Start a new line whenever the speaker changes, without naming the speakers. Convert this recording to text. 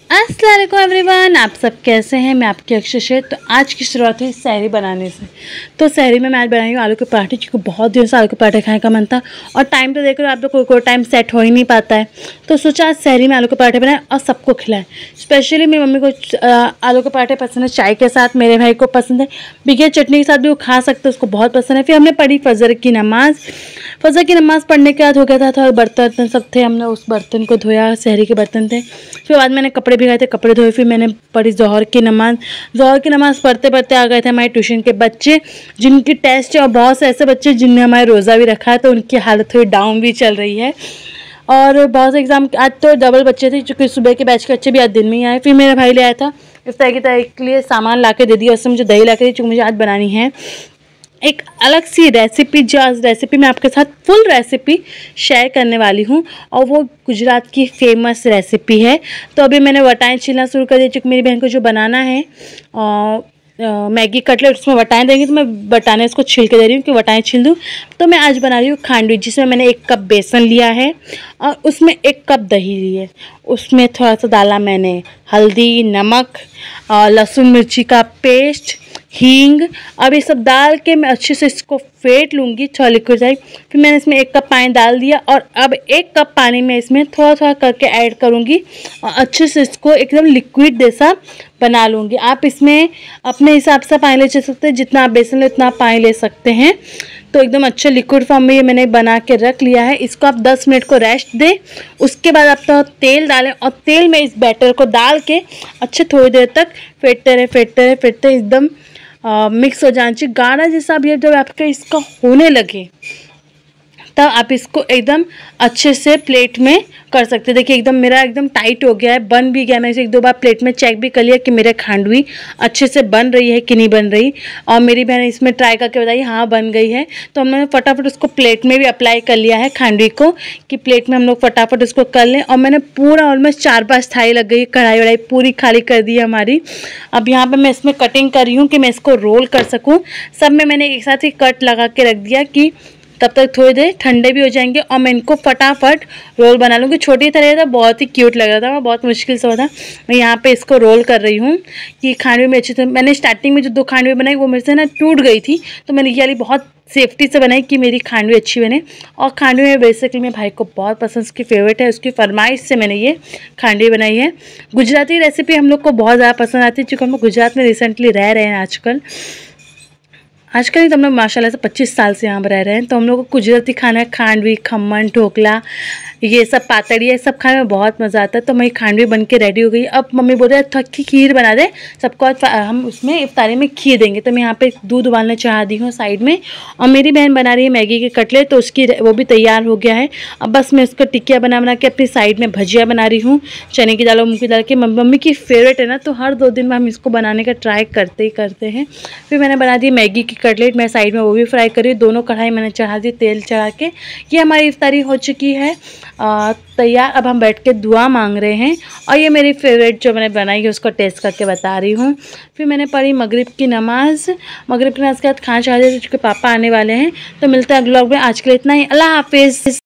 अस्सलाम वालेकुम एवरीवन, आप सब कैसे हैं। मैं आपकी अक्षय। तो आज की शुरुआत हुई सहरी बनाने से। तो सहरी में मैं आज बनाई हूँ आलू के पराठे, क्योंकि बहुत दिनों से आलू के पराठे खाने का मन था और टाइम तो देख रहे हो आप लोग, कोई टाइम सेट हो ही नहीं पाता है। तो सोचा आज सहरी में आलू के पराठे बनाए और सबको खिलाएं। स्पेशली मेरी मम्मी को आलू के पराठे पसंद है, चाय के साथ, मेरे भाई को पसंद है, बिगे चटनी के साथ भी वो खा सकते हैं, उसको बहुत पसंद है। फिर हमने पढ़ी फजर की नमाज़। फजर की नमाज़ पढ़ने के बाद हो गया था थोड़ा बर्तन सब थे, हमने उस बर्तन को धोया, सहरी के बर्तन थे। फिर बाद मैंने कपड़े भिगाए थे, कपड़े धोए। फिर मैंने पढ़ी ज़ोहर की नमाज़। ज़ोहर की नमाज़ पढ़ते पढ़ते आ गए थे हमारे ट्यूशन के बच्चे, जिनकी टेस्ट है, और बहुत से ऐसे बच्चे जिनने हमारे रोज़ा भी रखा है, तो उनकी हालत थोड़ी डाउन भी चल रही है। और बहुत से एग्ज़ाम आज तो डबल बच्चे थे, क्योंकि सुबह के बैच के बच्चे भी आज दिन में ही आए। फिर मेरा भाई ले आया था इफ्तार की तैयारी के लिए सामान ला के दे दिया, उससे मुझे दही ला के दी, क्योंकि मुझे आज बनानी है एक अलग सी रेसिपी। जो आज रेसिपी मैं आपके साथ फुल रेसिपी शेयर करने वाली हूँ, और वो गुजरात की फेमस रेसिपी है। तो अभी मैंने वटाएँ छीलना शुरू कर दिया, क्योंकि मेरी बहन को जो बनाना है मैगी कटलेट, उसमें वटाएँ देंगे, तो मैं वटाने इसको छील के दे रही हूँ कि वटाएँ छील दूँ। तो मैं आज बना रही हूँ खांडवी, जिसमें मैंने 1 कप बेसन लिया है और उसमें 1 कप दही ली है। उसमें थोड़ा सा डाला मैंने हल्दी, नमक, लहसुन मिर्ची का पेस्ट, हींग। अब ये सब डाल के मैं अच्छे से इसको फेंट लूँगी, थोड़ा लिक्विड जाए। फिर मैंने इसमें 1 कप पानी डाल दिया, और अब 1 कप पानी में इसमें थोड़ा थोड़ा करके ऐड करूँगी और अच्छे से इसको एकदम लिक्विड जैसा बना लूँगी। आप इसमें अपने हिसाब से पानी ले सकते हैं, जितना आप बेसन ले उतना आप पानी ले सकते हैं। तो एकदम अच्छे लिक्विड फॉर्म में ये मैंने बना के रख लिया है। इसको आप 10 मिनट को रेस्ट दें। उसके बाद आप तो तेल डालें, और तेल में इस बैटर को डाल के अच्छे थोड़ी देर तक फेंटते एकदम मिक्स हो जाना चाहिए, गाढ़ा जैसा भी। जब आपका इसका होने लगे तब आप इसको एकदम अच्छे से प्लेट में कर सकते हैं। देखिए एकदम मेरा एकदम टाइट हो गया है, बन भी गया। मैंने इसे 1-2 बार प्लेट में चेक भी कर लिया कि मेरे खांडवी अच्छे से बन रही है कि नहीं बन रही। और मेरी बहन इसमें ट्राई करके बताई हाँ बन गई है। तो हमने फटाफट उसको प्लेट में भी अप्लाई कर लिया है खांडवी को, कि प्लेट में हम लोग फटाफट उसको कर लें। और मैंने पूरा ऑलमोस्ट 4-5 थाली लग गई, कढ़ाई वढ़ाई पूरी खाली कर दी है हमारी। अब यहाँ पर मैं इसमें कटिंग कर रही हूँ कि मैं इसको रोल कर सकूँ। सब में मैंने एक साथ ही कट लगा के रख दिया, कि तब तक थोड़ी देर ठंडे भी हो जाएंगे और मैं इनको फटाफट रोल बना लूँगी। छोटी तरह था, बहुत ही क्यूट लग रहा था, बहुत मुश्किल से होता। मैं यहाँ पे इसको रोल कर रही हूँ कि खांडवी में अच्छे से। मैंने स्टार्टिंग में जो 2 खांडवी बनाई वो मेरे से ना टूट गई थी, तो मैंने ये वाली बहुत सेफ्टी से बनाई कि मेरी खांडवी अच्छी बने। और खांडवी में बेसिकली मेरे भाई को बहुत पसंद, उसकी फेवरेट है, उसकी फरमाइश से मैंने ये खांडवी बनाई है। गुजराती रेसिपी हम लोग को बहुत ज़्यादा पसंद आती है, क्योंकि हम लोग गुजरात में रिसेंटली रह रहे हैं आजकल ही। तो हम लोग माशाल्लाह से 25 साल से यहाँ पर रह रहे हैं। तो हम लोग को गुजराती खाना, खांडवी, खम्मन, ढोकला, ये सब पातड़ी, ये सब खाने में बहुत मज़ा आता है। तो मेरी खांडवी बन के रेडी हो गई। अब मम्मी बोल रहे हैं थोड़ा खीर बना दे सबको, हम उसमें इफ्तारी में खीर देंगे। तो मैं यहाँ पे दूध उबालने चढ़ा दी हूँ साइड में, और मेरी बहन बना रही है मैगी के कटलेट, तो उसकी वो भी तैयार हो गया है। अब बस मैं उसको टिक्किया बना के अपनी साइड में भजिया बना रही हूँ, चने की दाल और मूँग की दाल की। मम्मी की फेवरेट है ना, तो हर 2 दिन में हम इसको बनाने का ट्राई करते ही करते हैं। फिर मैंने बना दी मैगी की कटलेट, मैं साइड में वो भी फ्राई करी। दोनों कढ़ाई मैंने चढ़ा दी तेल चढ़ा के। ये हमारी इफ्तारी हो चुकी है तैयार। अब हम बैठ के दुआ मांग रहे हैं, और ये मेरी फेवरेट जो मैंने बनाई है उसको टेस्ट करके बता रही हूँ। फिर मैंने पढ़ी मगरिब की नमाज़। मगरिब की नमाज़ के बाद खाना चढ़ा दिया, क्योंकि पापा आने वाले हैं। तो मिलते हैं अगले व्लॉग में। आज के लिए इतना ही, अल्लाह हाफिज़।